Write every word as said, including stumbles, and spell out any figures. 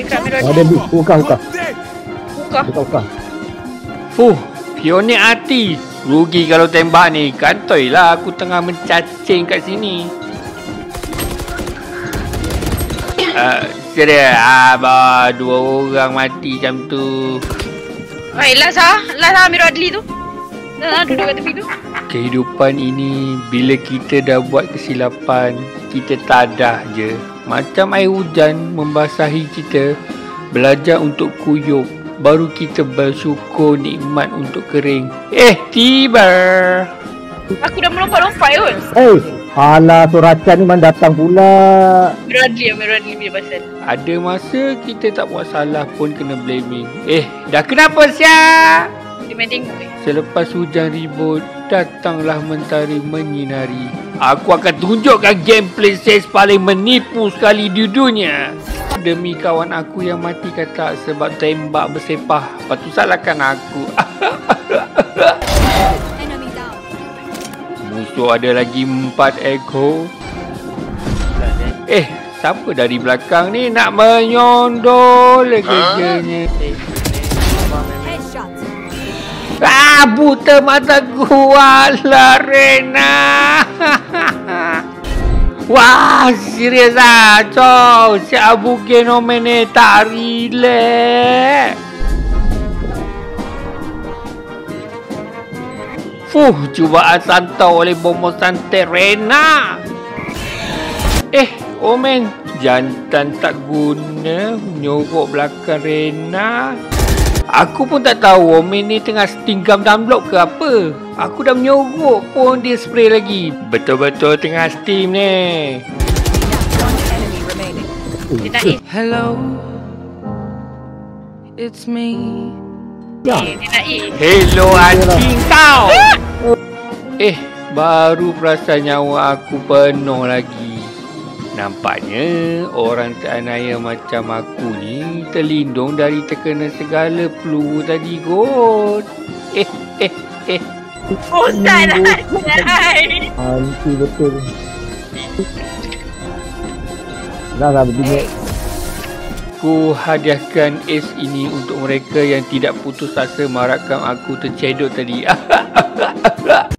dekat Melody. Ada di buka buka. Buka. Buka buka. Fuh, pionik hati. Rugi kalau tembak ni. Kantoi lah aku tengah mencacing kat sini. Uh, Serius, abah dua orang mati macam tu. Hai, last ah. Last ah Amir Adli tu. Dah duduk kat tepi tu. Kehidupan ini bila kita dah buat kesilapan, kita tadah je. Macam air hujan membasahi kita, belajar untuk kuyup, baru kita bersyukur nikmat untuk kering. Eh, tiba. Aku dah melompat-lompat kot. Eh, alah Suracan ni mana datang pula. Amir Adli, Amir Adli punya pasal. Ada masa kita tak buat salah pun kena blaming. Eh, dah kenapa siap? Dia main tengok eh. Selepas hujan ribut, datanglah mentari menyinari. Aku akan tunjukkan gameplay ses paling menipu sekali di dunia. Demi kawan aku yang mati kata sebab tembak bersepah. Lepas tu salahkan aku. Musuh ada lagi empat ekor. Eh, siapa dari belakang ni nak menyondol kerjanya? Ah, buta mata gua lah Rena. Wah, serius ah, cow. Si Abu Genomene tak relax. Fuh, cubaan santau oleh Bomo Santai Rena. Eh, Omen, jantan tak guna nyorok belakang Rena. Aku pun tak tahu Omen ni tengah stinggam download ke apa. Aku dah menyorok pun dia spray lagi. Betul-betul tengah steam ni. Dia tak eh. Hello, it's me. Ya. Eh, dia nak eh. Hello anjing kau. Eh, baru perasan nyawa aku penuh lagi. Nampaknya orang teraniaya macam aku ni terlindung dari terkena segala peluru tadi kot. Eh, eh, eh. Oh, tak lah. Anti betul. Dah lah begini. Ku hadiahkan ace ini untuk mereka yang tidak putus asa marakkan aku tercedok tadi.